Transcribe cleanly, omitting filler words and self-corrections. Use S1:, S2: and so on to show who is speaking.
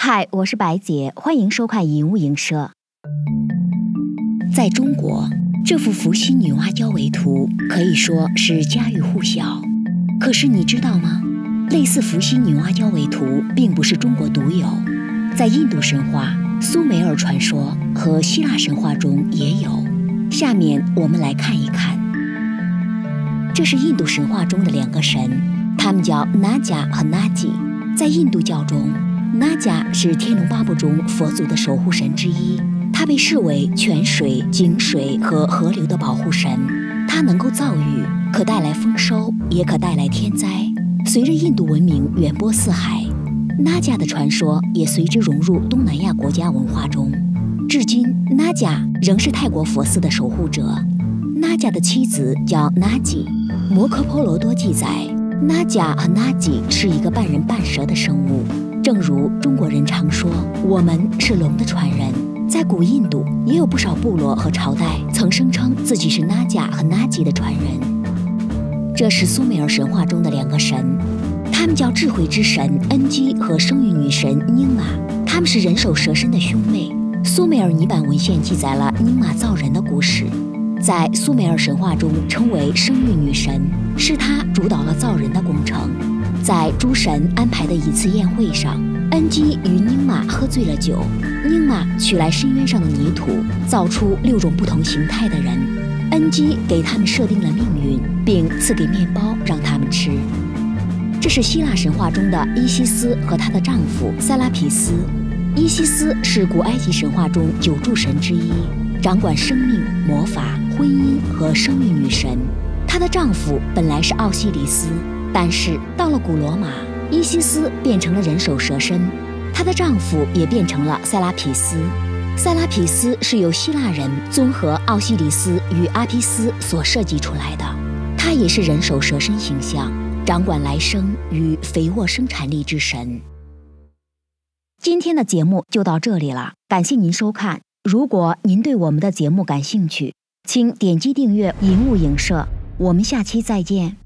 S1: 嗨，我是白姐，欢迎收看银物影社。在中国，这幅伏羲女娲交尾图可以说是家喻户晓。可是你知道吗？类似伏羲女娲交尾图并不是中国独有，在印度神话、苏美尔传说和希腊神话中也有。下面我们来看一看。这是印度神话中的两个神，他们叫那迦和那吉。在印度教中，那迦是天龙八部中佛祖的守护神之一，他被视为泉水、井水和河流的保护神。他能够造雨，可带来丰收，也可带来天灾。随着印度文明远播四海，那迦的传说也随之融入东南亚国家文化中。至今，那迦仍是泰国佛寺的守护者。那迦的妻子叫那吉。摩诃婆罗多记载，那迦和那吉是一个半人半蛇的生物。正如中国人常说，我们是龙的传人。在古印度，也有不少部落和朝代曾声称自己是那迦和那吉的传人。这是苏美尔神话中的两个神，他们叫智慧之神恩基和生育女神宁玛，他们是人首蛇身的兄妹。苏美尔泥板文献记载了宁玛造人的故事，在苏美尔神话中称为生育女神，是她主导了造人的工程。在诸神安排的一次宴会上，恩基与宁玛喝醉了酒，宁玛取来深渊上的泥土，造出6种不同形态的人。恩基给他们设定了命运，并赐给面包让他们吃。这是希腊神话中的伊西斯和她的丈夫塞拉皮斯。伊西斯是古埃及神话中9柱神之一，掌管生命、魔法、婚姻和生育女神。她的丈夫本来是奥西里斯，但是到了古罗马，伊西斯变成了人首蛇身，她的丈夫也变成了塞拉皮斯。塞拉皮斯是由希腊人综合奥西里斯与阿皮斯所设计出来的，他也是人首蛇身形象，掌管来生与肥沃生产力之神。今天的节目就到这里了，感谢您收看。如果您对我们的节目感兴趣，请点击订阅银物影社，我们下期再见。